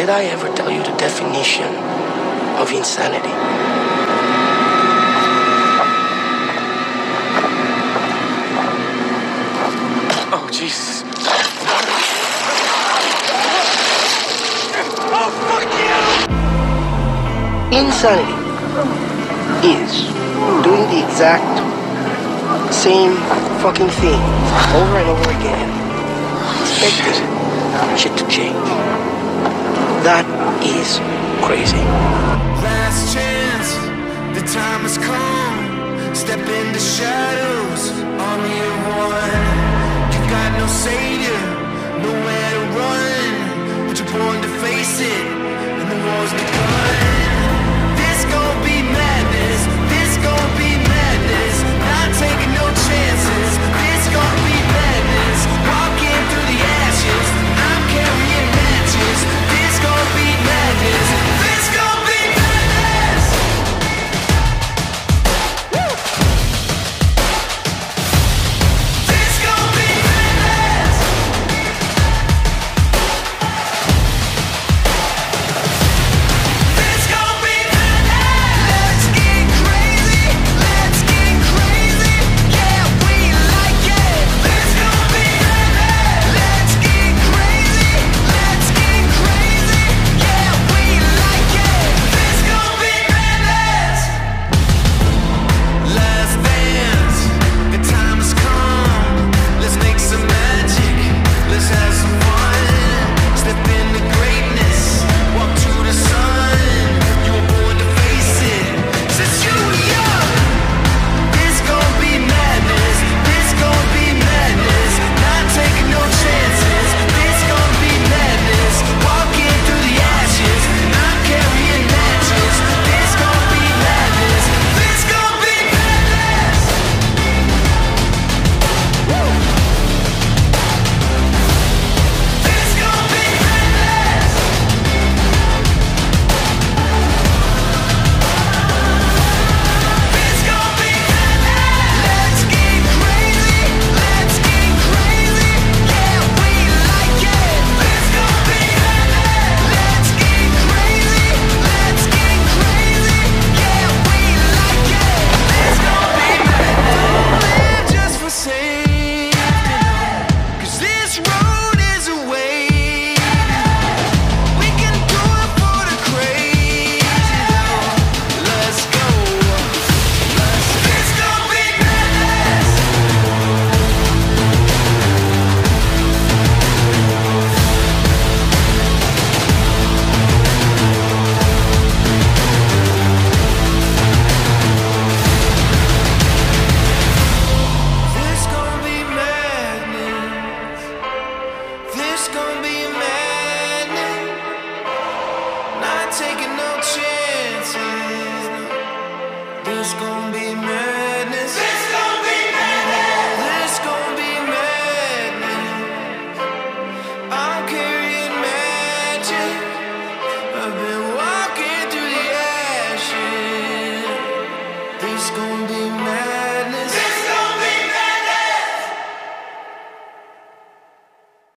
Did I ever tell you the definition of insanity? Oh, Jesus. Oh, fuck you! Insanity is doing the exact same fucking thing over and over again, expecting shit to change. That is crazy. Last chance, the time has come. Step in the shadows, army of one. You got no savior, nowhere to run, but you're born to face it, and the war's begun. This gon' be madness, this gon' be madness. Not taking no chances, this gon' be madness. Walking through the ashes, I'm carrying matches. This gon' be madness, this gon' be madness. Woo! This gon' be madness. This gon' be madness. Let's get crazy, let's get crazy. Yeah, we like it. This gon' be madness. Let's get crazy, let's get crazy. Yeah, we like it. This gon' be madness. Last dance, the time has come. Let's make some magic, let's have some fun. Step into greatness, walk to the sun. You were born to face it since you were young. This gon' be madness, this gon' be madness. Not taking no chances, this gon' be madness. Walking through the ashes, I'm carrying matches. This gon' be madness, this gon' be madness. Woo! This gon' be madness. This gon' be madness. Let's get crazy, let's get crazy. Yeah, we like it. This gon' be madness. Let's get crazy, let's get crazy. Yeah, we like it. This gon' be madness. Live just for safety, 'cause this road is a way. We can do it for the crazy. Let's go. This gon' be madness. This gon' be madness. This gon' be madness. Not taking no chances. No. This gon' be madness.